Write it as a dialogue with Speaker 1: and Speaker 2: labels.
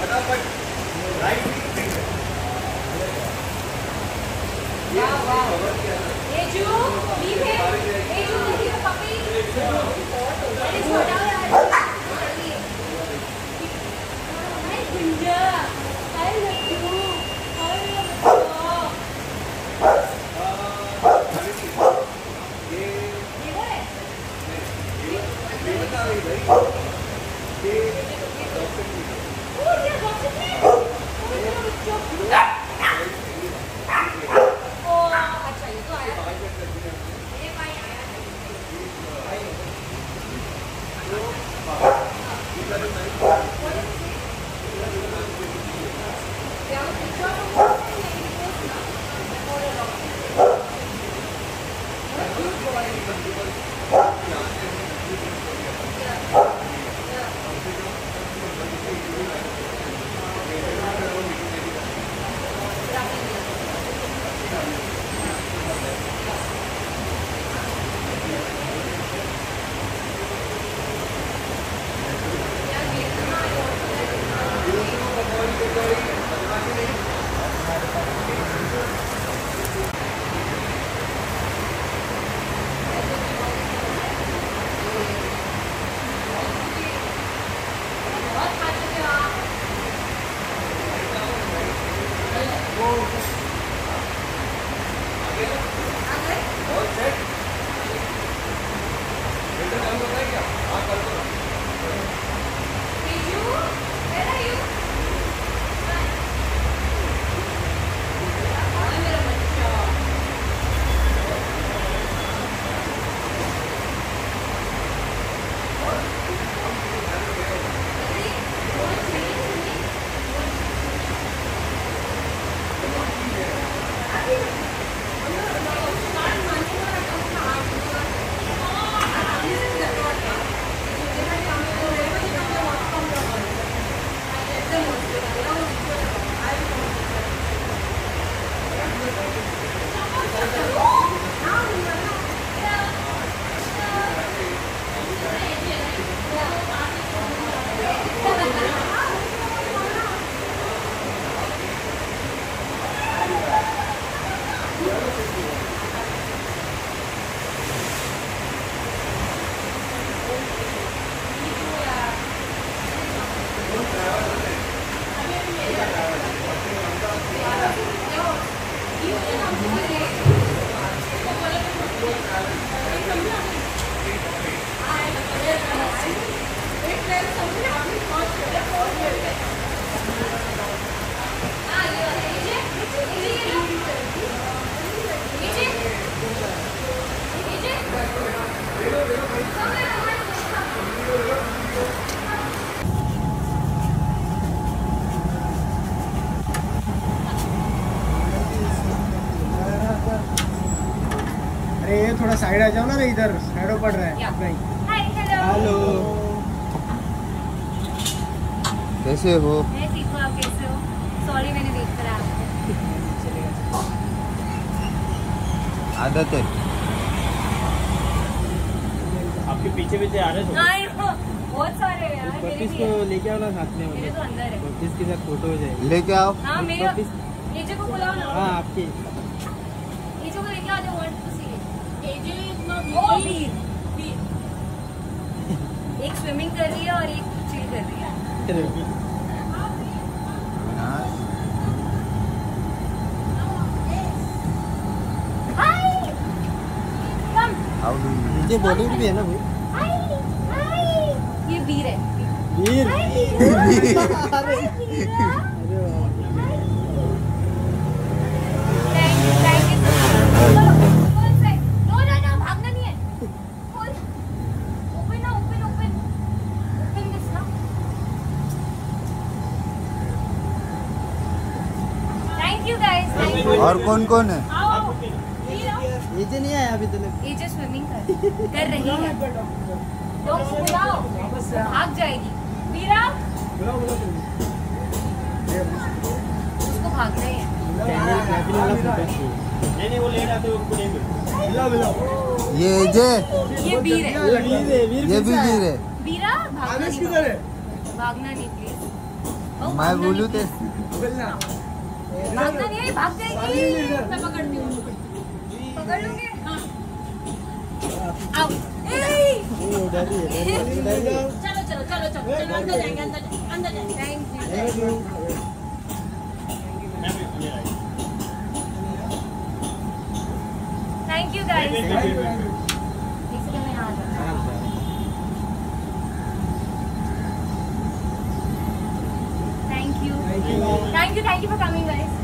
Speaker 1: थोड़ा साइड आ जाओ ना, इधर शैडो पड़ रहा है। हेलो,
Speaker 2: कैसे हो?
Speaker 3: मैं ठीक हूँ, आप कैसे हो? सॉरी मैंने वेट करा आपको।
Speaker 2: आदत है।
Speaker 1: आपके पीछे पीछे आ रहे
Speaker 3: हो? बहुत सारे हैं यार।
Speaker 1: बत्तीस को लेके आओ ना साथ में,
Speaker 3: मेरे तो अंदर है।
Speaker 1: बत्तीस के साथ फोटो हो जाएगी।
Speaker 2: लेके आओ।
Speaker 3: हाँ मेरे एजे को बुलाओ ना।
Speaker 1: हाँ आपकी
Speaker 3: एजे को लेके आ जाओ। वांट टू सी एजे इतना एक स्विमिंग कर रही है और एक चिल कर रही है।
Speaker 1: ये बॉलीवुड भी है ना भाई।
Speaker 3: ये वीर है।
Speaker 1: वीर
Speaker 3: भागना नहीं है। ओपन ना, ओपन दिस ना। Thank you guys.
Speaker 2: और कौन कौन है?
Speaker 1: एजे नहीं आया अभी तक।
Speaker 3: एजे स्विमिंग कर रही है। लोग बुलाओ, भाग जाएगी। वीरा उसको भागना ही है।
Speaker 1: नहीं वो ले जाते उसको नहीं मिल।
Speaker 2: ये एजे,
Speaker 3: ये वीर है।
Speaker 2: ये भी वीर है।
Speaker 3: वीरा भागना नहीं, भागना नहीं प्लीज।
Speaker 2: मैं बोलूँ तो
Speaker 1: बोलना
Speaker 3: भागना नहीं है, भाग जाएगी।
Speaker 4: मैं पकड़ती हूँ।
Speaker 3: पकड़ लूंगी।
Speaker 4: हाँ।
Speaker 3: आओ। ए!
Speaker 4: चलो चलो चलो चलो चलो अंदर जाएंगे अंदर जाएंगे
Speaker 3: thank you. Thank you guys. एक सेकंड में यहाँ आ जाऊँ। Thank you for coming guys.